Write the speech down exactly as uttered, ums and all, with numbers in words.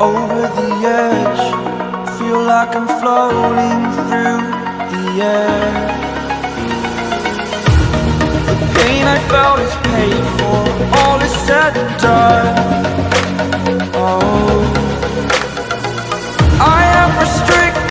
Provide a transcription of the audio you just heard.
over the edge. Feel like I'm floating through the air. The pain I felt is paid for.